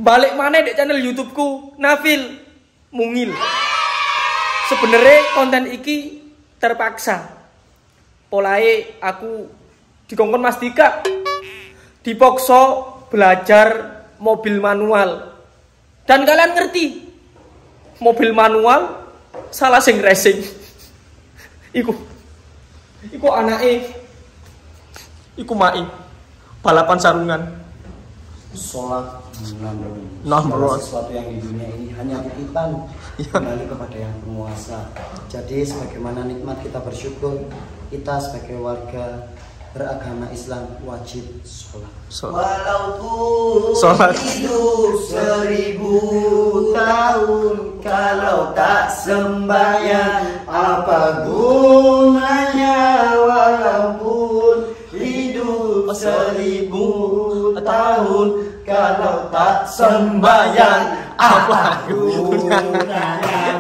balik mana di channel YouTubeku Nafil Mungil. Sebenarnya konten iki terpaksa. Polahe aku dikongkon Mas Dika dipaksa belajar mobil manual. Dan kalian ngerti mobil manual salah sing racing. Iku anake iku mai balapan sarungan. Sholat bro. Sesuatu yang di dunia ini hanya titipan, kembali kepada yang penguasa. Jadi sebagaimana nikmat kita bersyukur, kita sebagai warga beragama Islam wajib sholat. Walaupun hidup 1000 tahun, kalau tak sembahyang apa gunanya? Walaupun hidup 1000 tahun, kalau tak sembahyang apa gunanya?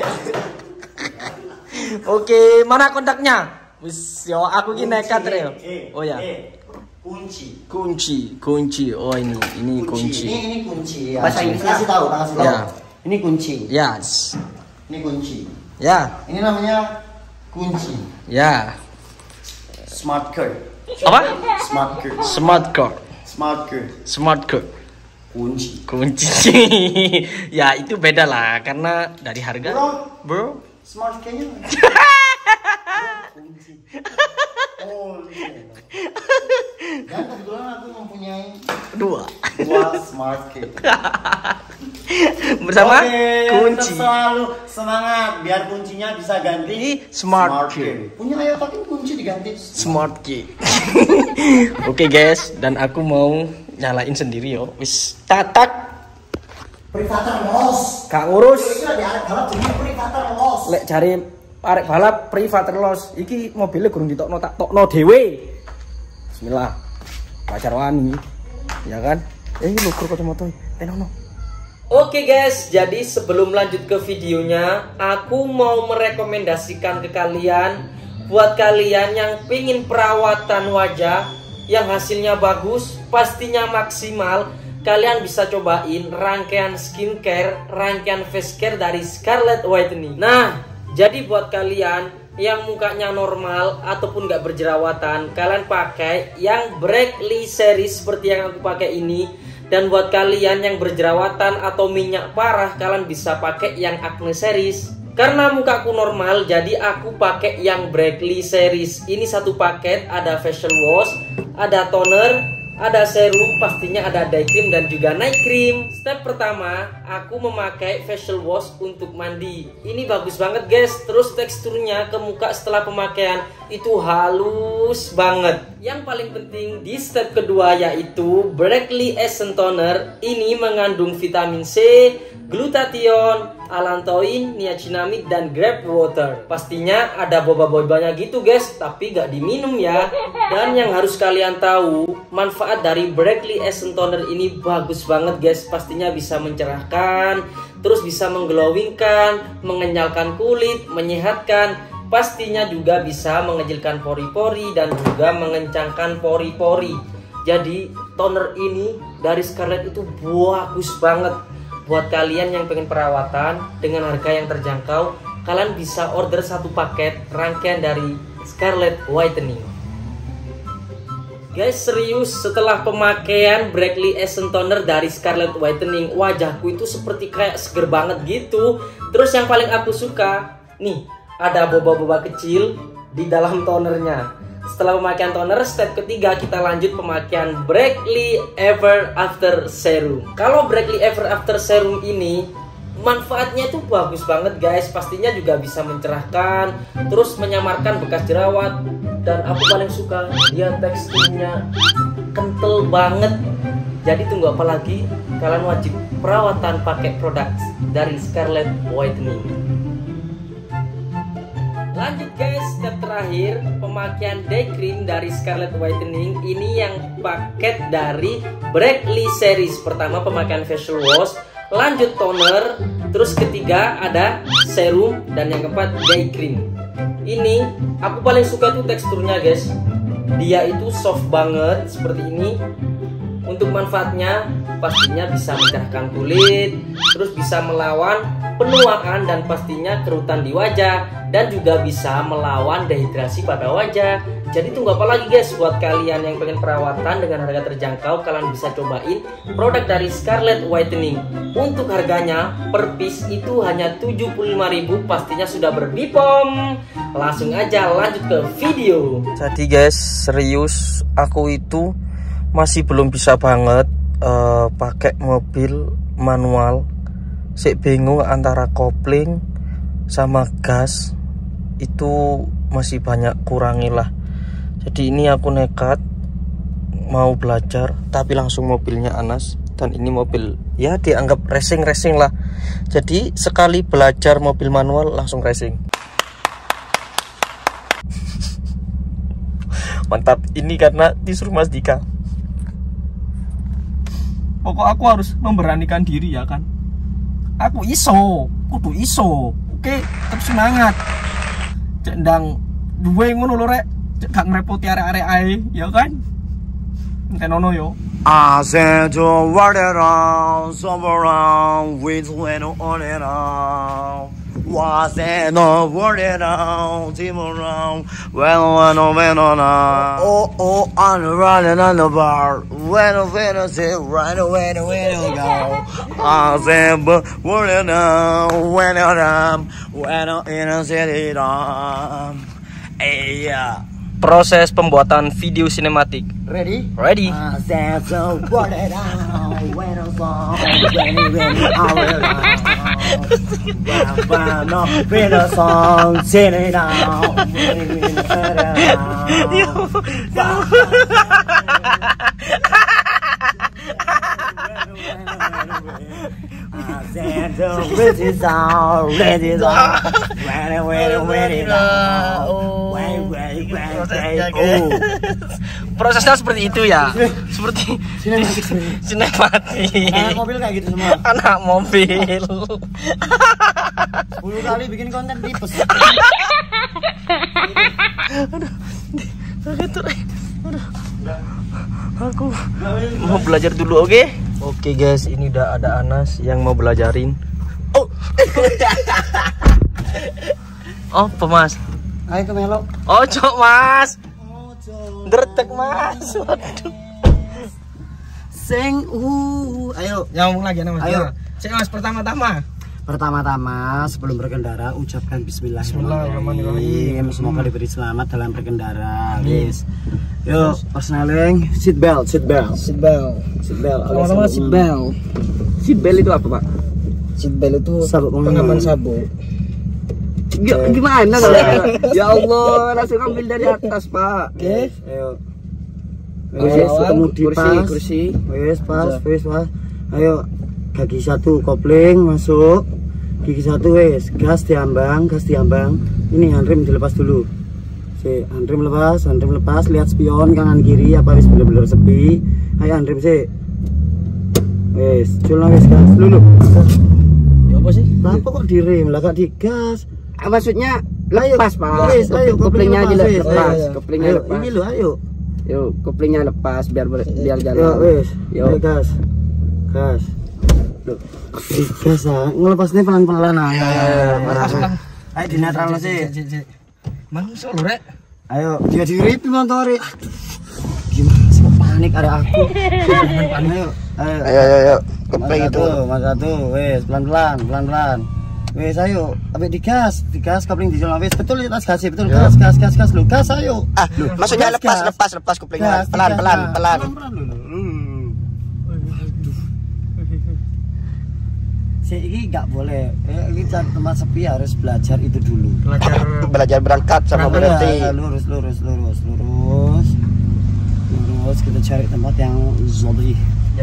Oke, mana kontaknya? Wis yo aku ki nekat re. Oh ya. Kunci. Oh ini kunci. Ini kunci ya. Bahasa Inggrisnya sih tahu, kasih tahu. Ya. Ini kunci. Yes. Ini kunci. Ya. Ini namanya kunci. Ya. Smart card. Apa? Smart card. Smart card. Smart card. Smart card. Kunci. Ya itu beda lah karena dari harga. Bro. Smart kayaknya. Kunci. Oh iya. Dan kebetulan aku mempunyai dua smart key. Bersama kunci. Selalu semangat biar kuncinya bisa ganti smart key. Punya ayo tapi kunci diganti smart key. Oke guys, dan aku mau nyalain sendiri yo. Wis tatak. Privater los. Gak ngurus. Privater los. Lek cari arek balap privater los. Iki mobilnya gurung ditokno tak tokno dhewe. Bismillah. Pacar wani. Ya kan? Lukur kacamata. Tenono. Oke guys, jadi sebelum lanjut ke videonya, aku mau merekomendasikan ke kalian, buat kalian yang pingin perawatan wajah yang hasilnya bagus, pastinya maksimal, kalian bisa cobain rangkaian skincare, rangkaian face care dari Scarlett Whitening. Nah, jadi buat kalian yang mukanya normal ataupun gak berjerawatan, kalian pakai yang Brightly series seperti yang aku pakai ini. Dan buat kalian yang berjerawatan atau minyak parah, kalian bisa pakai yang Acne series. Karena mukaku normal, jadi aku pakai yang Brightly series. Ini satu paket, ada facial wash, ada toner, ada serum, pastinya ada day cream dan juga night cream. Step pertama, aku memakai facial wash untuk mandi. Ini bagus banget guys. Terus teksturnya ke muka setelah pemakaian itu halus banget. Yang paling penting di step kedua yaitu Brightly Essence Toner. Ini mengandung vitamin C, glutathione, allantoin, niacinamide, dan grape water. Pastinya ada boba-bobanya gitu guys, tapi gak diminum ya. Dan yang harus kalian tahu, manfaat dari Brightly Essence Toner ini bagus banget guys. Pastinya bisa mencerahkan, terus bisa mengglowingkan, mengenyalkan kulit, menyehatkan. Pastinya juga bisa mengecilkan pori-pori dan juga mengencangkan pori-pori. Jadi toner ini dari Scarlett itu bagus banget. Buat kalian yang pengen perawatan dengan harga yang terjangkau, kalian bisa order satu paket rangkaian dari Scarlett Whitening. Guys, serius, setelah pemakaian Brightly Essence Toner dari Scarlett Whitening, wajahku itu seperti kayak seger banget gitu. Terus yang paling aku suka, nih, ada boba-boba kecil di dalam tonernya. Setelah pemakaian toner, step ketiga kita lanjut pemakaian Brightly Ever After Serum. Kalau Brightly Ever After Serum ini manfaatnya itu bagus banget guys. Pastinya juga bisa mencerahkan, terus menyamarkan bekas jerawat. Dan aku paling suka dia teksturnya kental banget. Jadi tunggu apa lagi? Kalian wajib perawatan pakai produk dari Scarlett Whitening. Lanjut guys, step terakhir pemakaian day cream dari Scarlett Whitening. Ini yang paket dari Brightly series. Pertama pemakaian facial wash, lanjut toner, terus ketiga ada serum, dan yang keempat day cream. Ini aku paling suka tuh teksturnya guys. Dia itu soft banget seperti ini. Untuk manfaatnya, pastinya bisa mencerahkan kulit, terus bisa melawan penuaan dan pastinya kerutan di wajah, dan juga bisa melawan dehidrasi pada wajah. Jadi tunggu apa lagi guys, buat kalian yang pengen perawatan dengan harga terjangkau, kalian bisa cobain produk dari Scarlett Whitening. Untuk harganya per piece itu hanya 75.000, pastinya sudah berbipom. Langsung aja lanjut ke video. Jadi guys, serius aku itu masih belum bisa banget pakai mobil manual. Sik bingung antara kopling sama gas, itu masih banyak kurangilah. Jadi ini aku nekat mau belajar, tapi langsung mobilnya Anas. Dan ini mobil ya dianggap racing lah. Jadi sekali belajar mobil manual langsung racing. Mantap, ini karena disuruh Mas Dika. Pokok aku harus memberanikan diri ya kan. Aku iso, kudu iso. Oke, tetap semangat. Cek ndang duwe ngono lho rek. Cek gak ngrepoti arek-arek ae, ya kan? Entenono yo. I said to run it on, somewhere around, with when on it on. Was it no word it on, team around, when on. Oh, I'm running on the bar, when I say, right away, the way to go. I said, but word it on, when I'm in a city on. Hey, yeah. Proses pembuatan video sinematik. Ready? Ready. I said so what it on when I saw when a song sing it out. I said so ready Prosesnya seperti itu ya. Seperti sinematik. Anak mobil kayak gitu semua. Anak mobil. 10 kali bikin konten tipes. Aku mau belajar dulu, oke? Oke guys, ini udah ada Anas yang mau belajarin. Oh, Mas. Ayo ke Melo. Oh, cok Mas. Dretek Mas. Waduh. Ayo Nyambung lagi Mas. Ayo. Cek Mas, pertama-tama sebelum berkendara ucapkan Bismillahirrahmanirrahim. Semoga diberi selamat dalam berkendara. Guys. Yuk, personaling seat belt. Sama-sama seat belt. Seat belt itu apa, Pak? Seat belt itu sabuk pengaman sabuk. Gimana Ya Allah, langsung ambil dari atas, Pak. Oke. Ayo. Kursi. Wes pas. Ayo, kaki satu kopling masuk. Gigi satu wes, gas diambang. Ini handrem dilepas dulu. Si handrem lepas, lihat spion kanan kiri apa wis bener-bener sepi. Ayo handrem sih. Wes, culna wes gas dulu. Ya apa sih? Kenapa kok direm lah gak digas? Maksudnya lepas, Pak. Ayo, koplingnya aja lepas. Ayo. Koplingnya Ayo, lepas. ini lo ayo. Yuk, koplingnya lepas biar jalan. Yo wes. Yo. Ayo gas. Loh, gas ah. Ngelepasnya pelan-pelan ah. Ayo di netral sih. Mang solo rek. Ayo, dia dirip motor. Gimana sih kok panik ada aku? Ayo. Kopling itu. Mas satu, wes pelan-pelan. Wes ayo, ambil digas kopling di jalan wes betul gas betul gas lu gas ayo. Maksudnya lepas koplingnya pelan. Ini nggak boleh. Ini tempat sepi harus belajar itu dulu. Belajar berangkat sama berhenti. Lurus. Kita cari tempat yang sepi.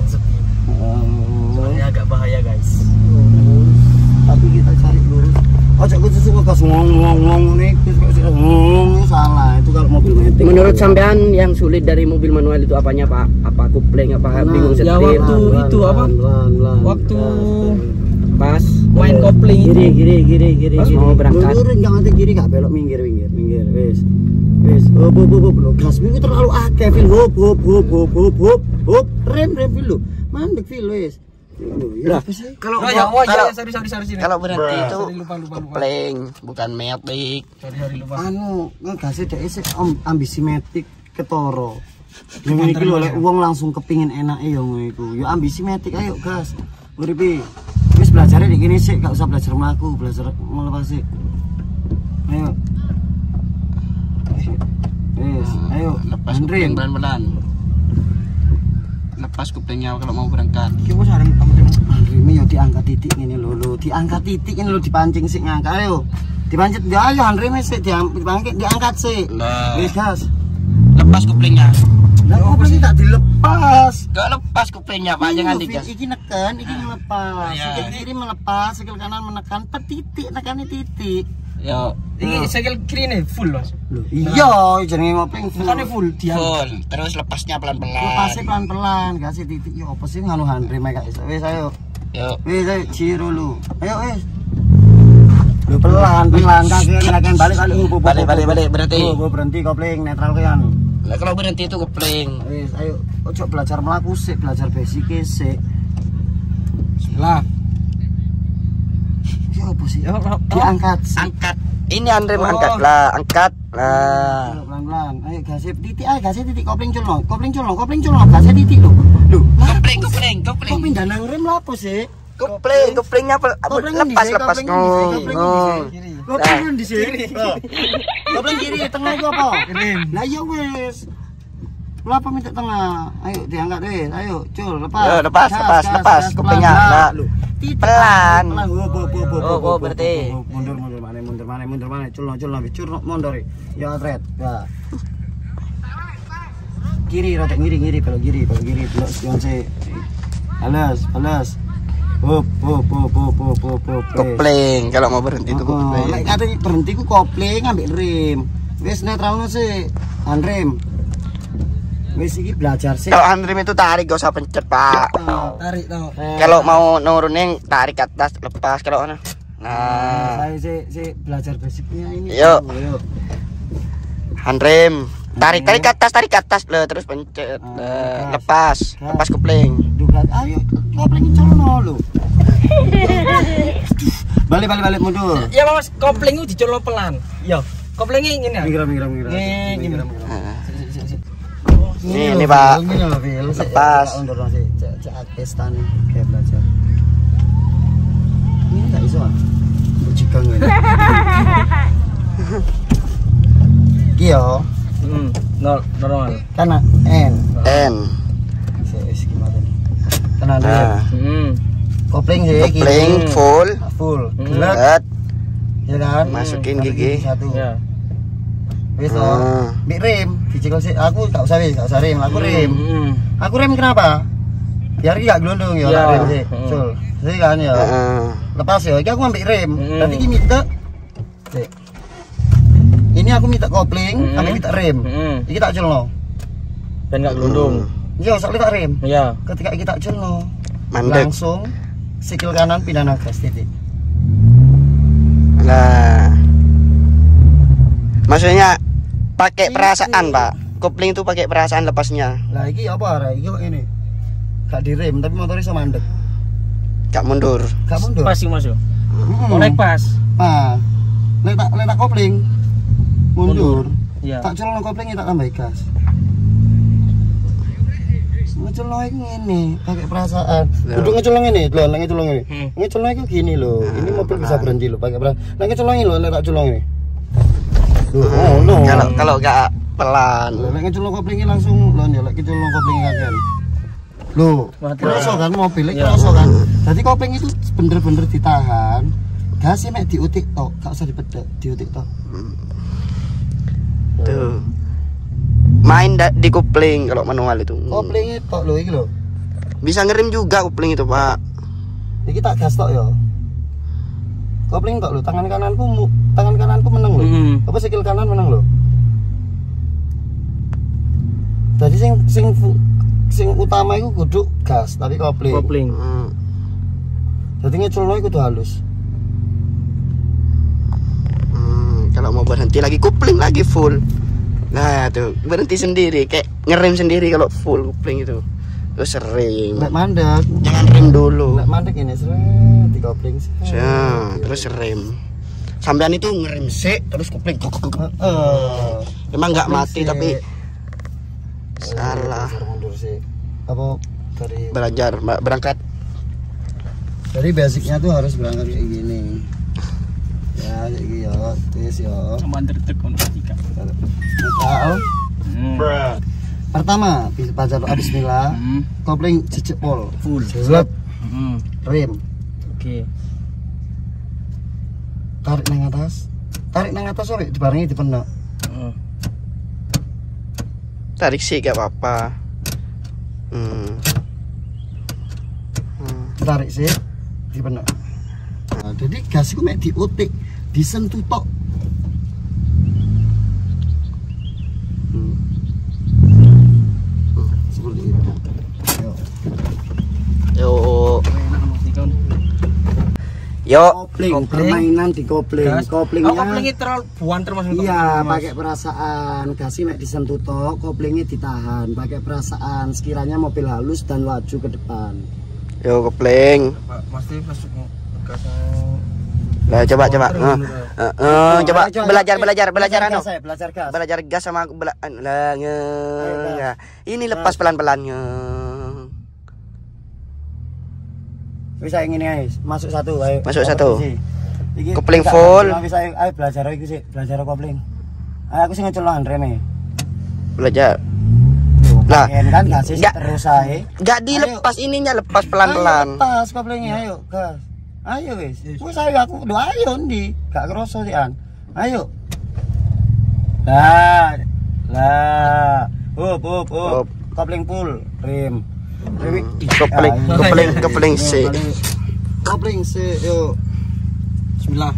Soalnya agak bahaya guys. Tapi kita cari lurus. Aku suka gas ngomong nih, salah. Itu kalau mobil metik. Menurut sampean yang sulit dari mobil manual itu apanya, Pak? Apa kopling, apa bingung setir? Ya waktu itu apa? Waktu pas main kopling kiri pas mau berangkat. Lurus jangan kiri, gak belok minggir wes. Wis, hop lho, gasmu itu terlalu akeh, Phil. Hop. Rem Phil lho. Mandek Phil wis. Lah, Kalau sorry. kalau berhenti itu Lupa. kopling, bukan metik. Sorry lupa. Anu, ngegas dhek isih ambisi metik ketoro. Yang iki lho lek wong langsung kepingin enake ya ngono iku. Ya ambisi metik ayo gas. Uripi. Wis belajar di kene sik, gak usah belajar mlaku, belajar ngelepas sik. Ayo. Wis, ayo Lepas kupling pelan-pelan. Lepas kuplingnya kalau mau berangkat. Iki wis areng Handreme yo diangkat titik ngene lho, diangkat titik ini lho dipancing sik ngangkat ayo. Dipancet ya ayo handreme sik diangkat sik. Wis gas. Lepas kuplingnya. Lah kupling tak dilepas. Gak lepas kuplingnya Pak, jangan digas. Iki neken, iki ngelepas. Ya. Sikil kiri melepas, sikil kanan menekan titik, nekani titik. Yo, Iki sikil kirine full, Mas. Lho, iya jenenge ngopling Makane full dia. full. Terus lepasnya pelan-pelan. Lepasnya pelan-pelan, kasih titik yo apa sih nganu handreme kayak iso. Wis ayo. Yo. Wis ayo ciro lu. Ayo wis. Lu pelan kaki Balik berarti. Berhenti kopling netral kan. Lah kalau berhenti itu kupling. Wis ayo ojo belajar mlaku sik, belajar basic sik. Bismillah. Ya apa sih? Diangkat. Angkat. Ini handrem angkat lah, angkat. Lah. Pelan-pelan. Ayo gasip titik, gasip titik kopling culno, gasip titik lho. Lho, Kupling. kopling danang rem lho apa sih? Kuplingnya lepas. Kopling di sini. Kopling kiri, tengah itu apa? Kirim. Lah ya wis. Lu apa minta tengah? Ayo diangkat wis. Ayo, cul, lepas. Yo, lepas kuplingnya. Lah. Pelan. Oh, berarti. Mundur mana? Culno, mundur. Ya, atret. Ya. Kiri, rotek ngiri, belok kiri, belok Yonse. Alas. Hop. Kopling. Kalau mau berhenti itu kopling. Nek kate berhenti ku kopling ngambil rem. Wis netralno sih, handrem. Wis iki belajar sih. Kalau handrem itu tarik, gak usah pencet Pak. Tarik tau. Kalau mau nurunin tarik ke atas, lepas kalau mana. Nah, Saya sih belajar basicnya ini. Yuk. Handrem. Tarik ke atas le, terus pencet. Lepas kopling. Duga, ayo kopling colno lho. Balik mundur. Ya Mas, kopling itu dicolok pelan. Yo, koplingnya ngene. Minggir. Ngene. Ini Pak. Ini lho, Phil. Lepas. Undur sih, cek akestan kayak belajar. Ini enggak iso ah. Bujigang ini. Iki yo. Normal. Kana N. Wis gimana nih? Tenang dulu. Nah, Kopling sih kopling full. Gelet. Ya kan? Masukin Satu gigi. Satu. Ya. Wis toh. Mbik rem, dicekal sih. Aku gak usah rem, aku rem. Aku rem kenapa? Biar gak glundung ya, Ya. rem sih. Sul. Sih kan ya. Lepas ya, iki aku ambil rem. Nanti iki minta. Sik. Ini aku minta kopling, kami minta rem. Iki tak culno. Dan gak gelundung. Iya, soalnya tak rem. Ya. Ketika kita culno, Mandek. langsung sikil kanan pindah nagas titik. Lah. Maksudnya pakai perasaan, Pak. Kopling itu pakai perasaan lepasnya. Lah iki apa arek? Iki kok ngene. Gak direm tapi motornya iso mandek. Gak mundur. Gak mundur. Pas sih Mas yo. Mm-mm. Oleh pas. Ah. Lek tak kopling mundur. Iya. Tak colong kopling tak tambah gas. Ngecolong iki ngene, pakai perasaan. Kudu ngecolong ngene, lho, nek ngecolong ngene. Ngecolong iki gini lho. Ini mobil bisa berhenti lho pakai perasaan. Nek ngecolong lho, nek tak colong ngene. Loh, Kalau gak pelan. Lek ngecolong kopling langsung lho, lek ngecolong kopling kakean. Loh, kerasa kan mobil kerasa kan. Jadi kopling itu bener-bener ditahan. Gasnya mek diutik tok, gak usah dipedhek, diutik tok. Tuh. Main di kopling kalau manual itu. Kopling tok lho iki lho. Bisa ngerem juga kopling itu, Pak. Iki tak gas tok ya. Kopling tok lho, tangan kananku meneng lho. Apa sikil kanan meneng lho. Jadi sing utama iku kudu gas, tapi kopling. Jadi ngeculno iku kudu halus. Kalau mau berhenti lagi kopling lagi full. Nah tuh berhenti sendiri, kayak ngerem sendiri kalau full kopling itu. Terus rem. Nek mandek, Jangan rem dulu. nek mandek ini seret di kopling. Terus rem. Sampean itu ngerem sik, terus kopling. Emang nggak mati tapi salah. Mundur sih. Apa dari Berangkat. Jadi basicnya tuh harus berangkat kayak gini. Ya, kayak gini ya, tes ya. Sampai tertek untuk tiga. Tahu? Pertama, baca doa bismillah. Kopling jejak pol. Full. Selep. Rem. Oke. Tarik nang atas. Tarik nang atas sore dibarengi dipenek. Tarik sih gak apa-apa. Tarik sih dipenek. Nah, jadi gas itu mek diutik, disentuh tok. Seperti itu. Yo. Kopling, permainan di kopling. Koplingnya. Koplingnya terlalu buan termasuk. Iya, pakai perasaan. Gasnya mek disentuh tok, koplingnya ditahan, pakai perasaan. Sekiranya mobil halus dan laju ke depan. Yo kopling. Pasti masuk gas. Lah coba. Coba belajar anu. Belajar gas. Belajar gas sama aku ini lepas pelan-pelannya. Bisa yang ini guys, masuk satu, ayo. Masuk satu. Iki Kopling full. Bisa ayo belajar iki sih, belajar kopling. Ayo aku sing ngeculon reme. Belajar. Lah, kan gasnya terus ae. Enggak dilepas ininya, lepas pelan-pelan. Lepas koplingnya, ayo gas. Ayo wis. Wis ayo aku do ayo ndi. Gak kroso sih an. Ayo. Lah. Up. Kopling full, rem. Kopling C. Kopling C, yuk. Bismillah.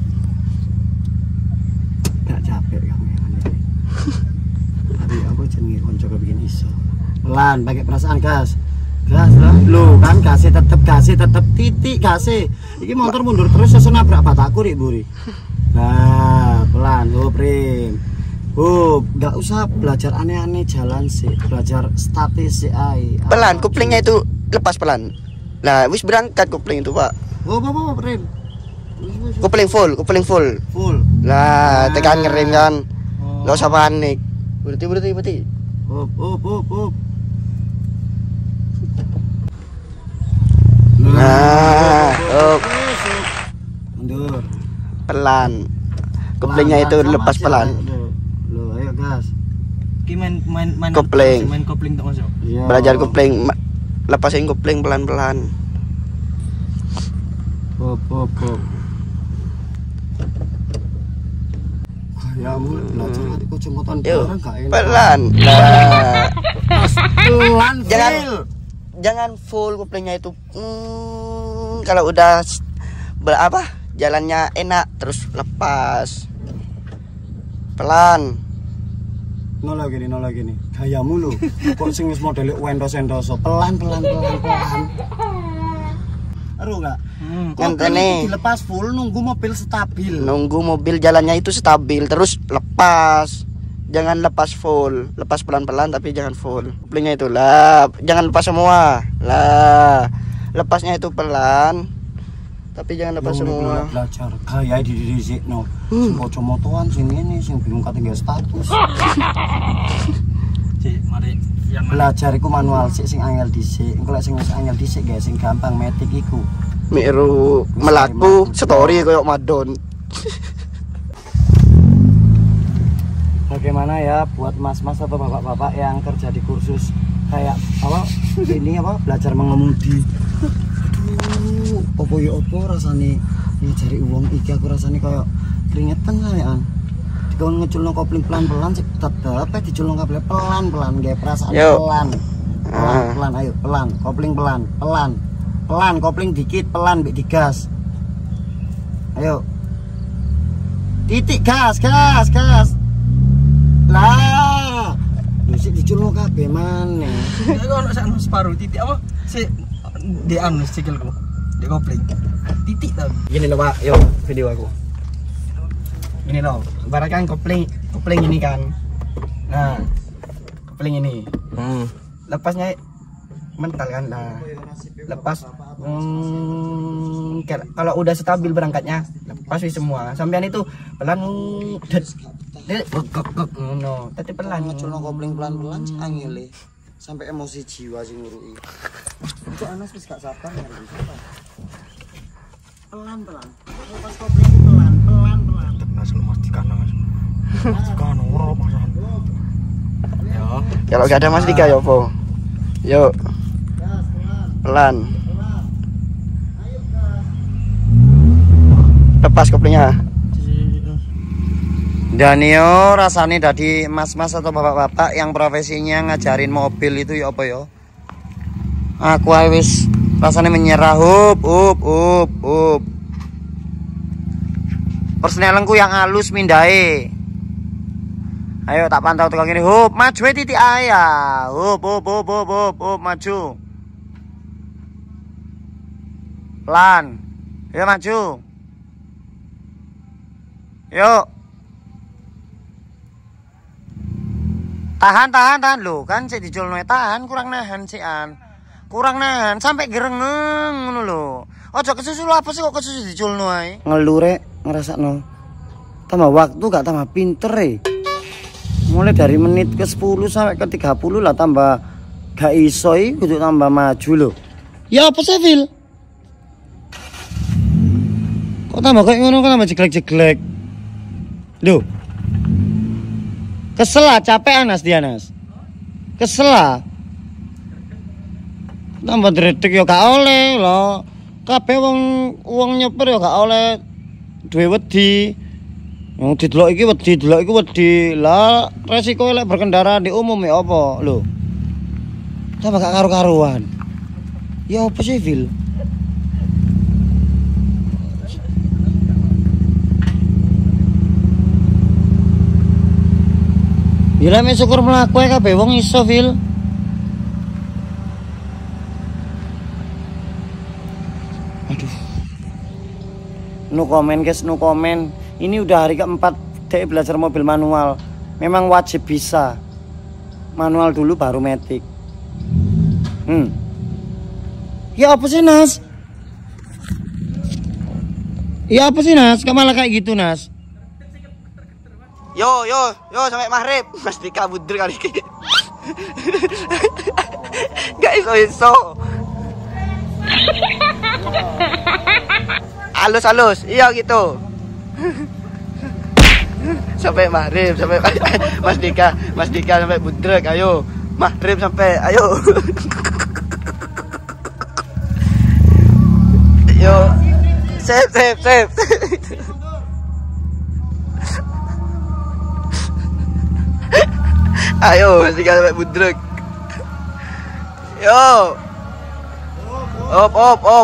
Gak capek kamu ya. Tapi aku jenenge konco bikin iso. Pelan, pakai perasaan gas. Gas lah. Loh, kan gasnya tetep titik gasnya. Iki motor mundur terus sesuk nabrak bataku rik buri. Nah, pelan, rem. Gak usah belajar aneh-aneh jalan sih, belajar statis sih ay. Pelan, koplingnya itu lepas pelan. Nah, wis berangkat kopling itu, Pak. Rem. Kopling full. Full. Lah, tekan ngerem kan. Enggak usah panik. Berhenti. Up. Nah, Mundur. pelan. Koplingnya itu lepas pelan. Loh, ayo gas. Ki main Kopling. Main kopling tak masuk. Iya. Belajar kopling, lepasin kopling pelan-pelan. Up. Ya ampun, belajar nanti kocok-kocokan Yuk, bareng gak enak. pelan. Nah, Pelan, jangan full koplingnya itu. Kalau udah jalannya enak terus lepas. Pelan. Nol lagi nih. Gayamu lu. Kok sing wis modele wendos-endoso. Pelan. Aduh enggak. Ngenteni. Dilepas full nunggu mobil stabil. Nunggu mobil jalannya itu stabil terus lepas. Jangan lepas full, lepas pelan-pelan tapi jangan full. Koplingnya itu lah, jangan lepas semua. Lah, lepasnya itu pelan. Tapi jangan lepas semua. Belajar gaya di disikno. Sing moto-motoan sing ngene sing bingung katinggal status. Cik, mari yang Belajar iku manual sing angel dhisik. Engko lek sing angel dhisik guys sing gampang metik iku. Miru melaku story koyo madon. Bagaimana ya buat mas-mas atau bapak-bapak yang kerja di kursus kayak belajar mengemudi. Aduh, opo rasane ya cari uang iki aku rasane kayak keringetan kayak dikon ngeculno kopling pelan-pelan sik tetep diculno kabel pelan-pelan gawe perasaan pelan. Pelan ayo pelan, kopling pelan, kopling dikit pelan mbek digas. Ayo. Titik gas. Lah. Wis diculno kabeh maneh. Aku ono sak separuh titik apa? Si di anu sikilku. Di kopling. Titik ta. Gini loh Pak, yuk video aku. Ini loh, ibaratkan kopling ini kan. Nah, kopling ini. Hmm. Lepasnya mental kan. Nah, lepas kalau udah stabil berangkatnya, lepas semua. Sampean itu pelan no, tapi pelan. Ngeculno kopling pelan-pelan angele. Sampai emosi jiwa sing ngurui. Itu Anas wis gak sabar ya. Pelan-pelan. Pas kopling pelan-pelan. Mas lu mesti kan Mas. Kan ora pasan. Ya. Kalau gak ada Mas Dika ya apa? Yuk. Pelan. Lepas koplingnya. Dan yo rasanya dari mas-mas atau bapak-bapak yang profesinya ngajarin mobil itu ya apa yo? Aku wis rasanya menyerah. Up. Personelku yang halus mindai. Ayo tak pantau tukang ini. Hup, maju titik ayah. Hup, maju. Pelan. Ya maju. Yuk. Tahan lo kan cek diculno tahan kurang nahan cian. Kurang nahan sampai gerengeng ngono lho. Ojo kesusu apa sih kok kesusu diculno ae. Ngelure ngerasakno. Tambah waktu gak tambah pinter Mulai dari menit ke 10 sampai ke 30 lah tambah gak iso kudu tambah maju lho. Ya apa sih, Phil? Kok tambah kayak ngono kok tambah jeglek-jeglek. Loh. Kesel lah, capek Anas dia Nas. Kesel lah. Tambah dredeg ya gak oleh lho. Kabeh wong nyeper ya gak oleh duwe wedi. Yang didelok iki wedi. Lah resiko lek berkendara di umum ya apa lho. Tambah gak karu-karuan. Ya apa sih, Phil? Ya mek syukur mlaku ae kabeh wong iso, Phil. Aduh. No comment guys, no comment. Ini udah hari keempat dia belajar mobil manual. Memang wajib bisa. Manual dulu baru matic. Ya apa sih, Nas? Ya apa sih, Nas? Kamu malah kayak gitu, Nas? Yo sampai maghrib. Mas Dika budur kali ini. Gak iso. Halus. Iya gitu. Sampai maghrib, sampai Mas Dika sampai budrek. Ayo. Maghrib sampai ayo. Yo. Sip. Ayo, Mas Dika sampai budrek. Yo. Op.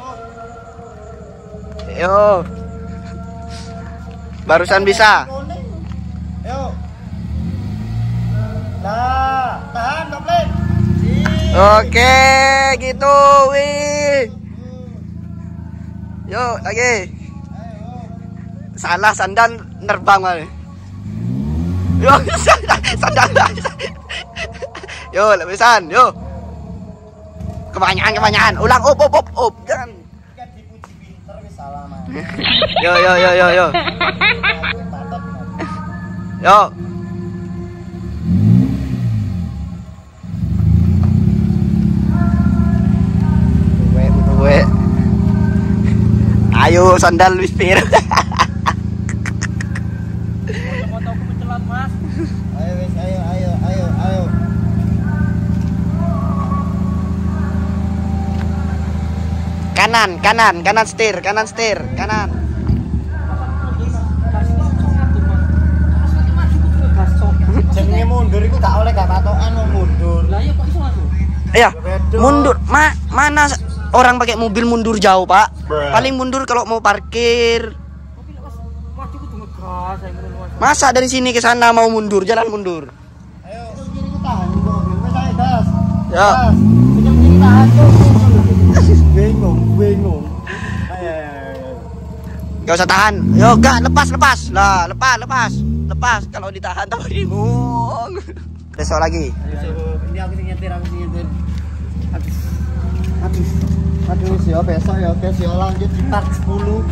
Yo. Barusan bisa. Yo. Nah, tahan kopling. Oke, gitu, wih. Yo, lagi. Salah sandal nerbang kali. Yo, sandal. Yo, lebisan, yo. Kebanyakan. Ulang, op. Jangan. Yo. Yo. Gue. Ayo sandal Luis Pir. Motoku mencelat, Mas. Ayo. Kanan setir, kanan. Jenenge mundur iku gak oleh gak patokan mau mundur. Lah iya kok iso langsung? Iya, mundur. Mana orang pakai mobil mundur jauh, Pak? Paling mundur kalau mau parkir. Mati kudu ngegas, saya ngono. Masa dari sini ke sana mau mundur, jalan mundur. Ayo, kiri ku tahan mobil, wes ayo gas. Ya. Kiri tahan tuh. Bingung. Ayo. Gak usah tahan. Yo, gak lepas. Lah, lepas. Lepas, kalau ditahan tambah bingung. Besok lagi. Ini aku sih nyetir. Aduh, sio besok ya, oke, sio lanjut di part 10.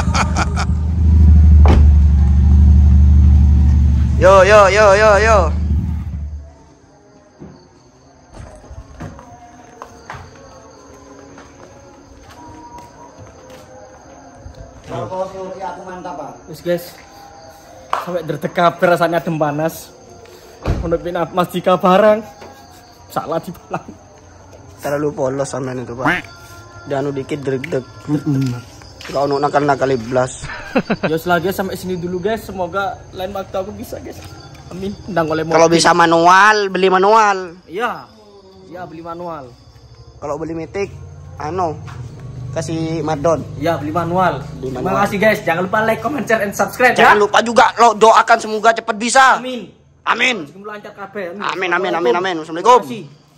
Yo. Aku mantap, Pak. Terus guys, sampai derdekap rasanya adem panas. Untuk pinap Mas Dika barang salah di balang. Terlalu polos sama itu, Pak. Dan dikit deg-deg. Kalau nakal-nakal iblas. Ya selagi sampai sini dulu guys. Semoga lain waktu aku bisa guys. Amin. Kalau bisa manual, beli manual. Iya. Iya beli manual. Kalau beli mitik, kasih Madon. Iya beli manual. Terima kasih guys. Jangan lupa like, comment, share, and subscribe. Jangan lupa juga lo doakan semoga cepat bisa. Amin. Amin. Lancar kabeh. Amin. Assalamualaikum.